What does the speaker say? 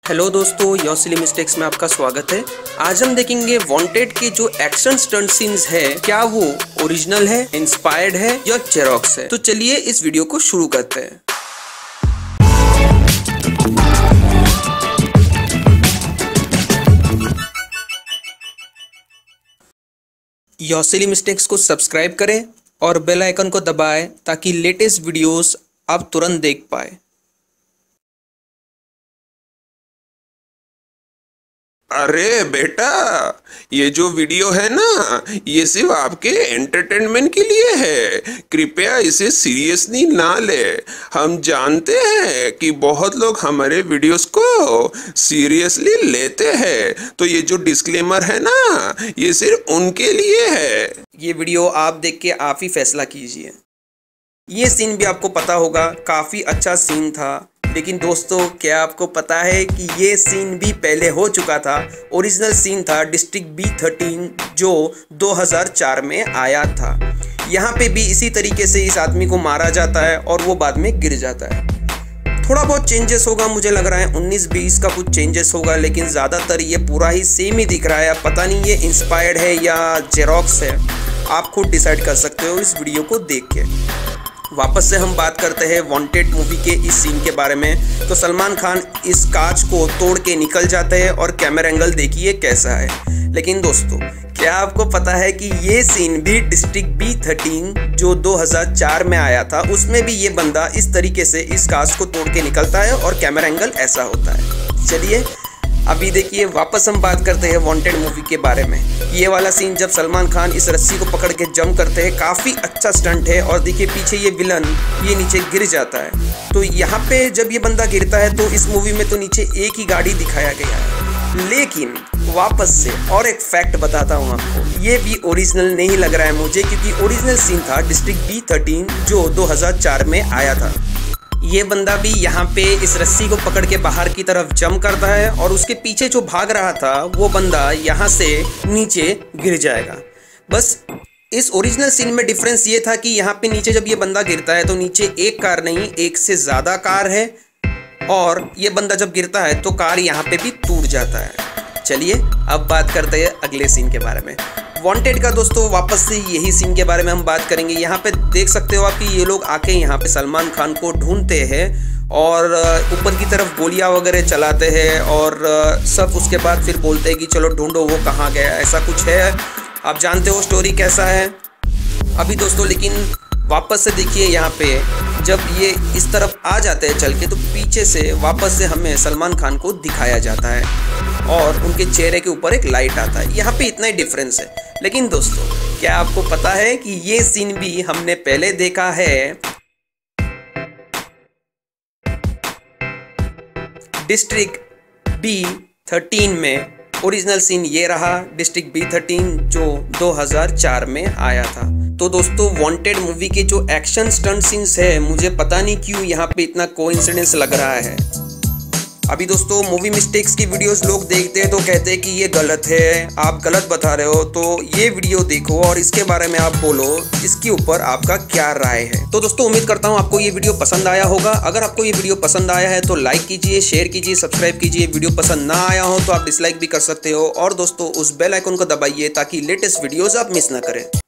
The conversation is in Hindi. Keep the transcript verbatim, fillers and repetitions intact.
हेलो दोस्तों, योसिली मिस्टेक्स में आपका स्वागत है। आज हम देखेंगे वांटेड के जो एक्शन स्टंट सीन्स है, क्या वो ओरिजिनल है, इंस्पायर्ड है या जेरॉक्स है। तो चलिए इस वीडियो को शुरू करते हैं। योसिली मिस्टेक्स को सब्सक्राइब करें और बेल आइकन को दबाएं ताकि लेटेस्ट वीडियोस आप तुरंत देख पाए। अरे बेटा, ये जो वीडियो है ना, ये सिर्फ आपके एंटरटेनमेंट के लिए है। कृपया इसे सीरियसली ना ले। हम जानते हैं कि बहुत लोग हमारे वीडियोस को सीरियसली लेते हैं, तो ये जो डिस्क्लेमर है ना, ये सिर्फ उनके लिए है। ये वीडियो आप देख के आप ही फैसला कीजिए। ये सीन भी आपको पता होगा, काफ़ी अच्छा सीन था। लेकिन दोस्तों, क्या आपको पता है कि ये सीन भी पहले हो चुका था। ओरिजिनल सीन था डिस्ट्रिक्ट बी थर्टीन, जो दो हज़ार चार में आया था। यहाँ पे भी इसी तरीके से इस आदमी को मारा जाता है और वो बाद में गिर जाता है। थोड़ा बहुत चेंजेस होगा, मुझे लग रहा है उन्नीस बीस का कुछ चेंजेस होगा, लेकिन ज़्यादातर ये पूरा ही सेम ही दिख रहा है। पता नहीं ये इंस्पायर्ड है या जेरॉक्स है, आप खुद डिसाइड कर सकते हो इस वीडियो को देख के। वापस से हम बात करते हैं वांटेड मूवी के इस सीन के बारे में। तो सलमान खान इस कांच को तोड़ के निकल जाते हैं और कैमरा एंगल देखिए कैसा है। लेकिन दोस्तों, क्या आपको पता है कि ये सीन भी डिस्ट्रिक्ट बी थर्टीन जो दो हज़ार चार में आया था, उसमें भी ये बंदा इस तरीके से इस कांच को तोड़ के निकलता है और कैमरा एंगल ऐसा होता है। चलिए अभी देखिए, वापस हम बात करते हैं वांटेड मूवी के बारे में। ये वाला सीन जब सलमान खान इस रस्सी को पकड़ के जंप करते हैं, काफ़ी अच्छा स्टंट है। और देखिए पीछे ये विलन ये नीचे गिर जाता है। तो यहाँ पे जब ये बंदा गिरता है तो इस मूवी में तो नीचे एक ही गाड़ी दिखाया गया है। लेकिन वापस से और एक फैक्ट बताता हूँ आपको, ये भी ओरिजिनल नहीं लग रहा है मुझे, क्योंकि ओरिजिनल सीन था डिस्ट्रिक्ट बी थर्टीन जो दो हज़ार चार में आया था। ये बंदा भी यहाँ पे इस रस्सी को पकड़ के बाहर की तरफ जंप करता है और उसके पीछे जो भाग रहा था वो बंदा यहाँ से नीचे गिर जाएगा। बस इस ओरिजिनल सीन में डिफरेंस ये था कि यहाँ पे नीचे जब ये बंदा गिरता है तो नीचे एक कार नहीं, एक से ज़्यादा कार है, और ये बंदा जब गिरता है तो कार यहाँ पे भी टूट जाता है। चलिए अब बात करते हैं अगले सीन के बारे में। वांटेड का दोस्तों वापस से यही सीन के बारे में हम बात करेंगे। यहाँ पे देख सकते हो आप कि ये लोग आके यहाँ पे सलमान खान को ढूंढते हैं और ऊपर की तरफ गोलियां वगैरह चलाते हैं और सब उसके बाद फिर बोलते हैं कि चलो ढूंढो वो कहाँ गया, ऐसा कुछ है। आप जानते हो स्टोरी कैसा है अभी दोस्तों। लेकिन वापस से देखिए, यहाँ पे जब ये इस तरफ आ जाते हैं चल के, तो पीछे से वापस से हमें सलमान खान को दिखाया जाता है और उनके चेहरे के ऊपर एक लाइट आता है। यहाँ पे इतना ही डिफरेंस है। लेकिन दोस्तों, क्या आपको पता है कि ये सीन भी हमने पहले देखा है डिस्ट्रिक्ट बी थर्टीन में। ओरिजिनल सीन ये रहा डिस्ट्रिक्ट बी थर्टीन जो दो हज़ार चार में आया था। तो दोस्तों, वांटेड मूवी के जो एक्शन स्टंट सीन्स है, मुझे पता नहीं क्यों यहाँ पे इतना कोइंसिडेंस लग रहा है। अभी दोस्तों, मूवी मिस्टेक्स की वीडियोस लोग देखते हैं तो कहते हैं कि ये गलत है, आप गलत बता रहे हो। तो ये वीडियो देखो और इसके बारे में आप बोलो, इसके ऊपर आपका क्या राय है। तो दोस्तों, उम्मीद करता हूँ आपको ये वीडियो पसंद आया होगा। अगर आपको ये वीडियो पसंद आया है तो लाइक कीजिए, शेयर कीजिए, सब्सक्राइब कीजिए। वीडियो पसंद ना आया हो तो आप डिसलाइक भी कर सकते हो। और दोस्तों, उस बेल आइकन को दबाइए ताकि लेटेस्ट वीडियोज आप मिस ना करें।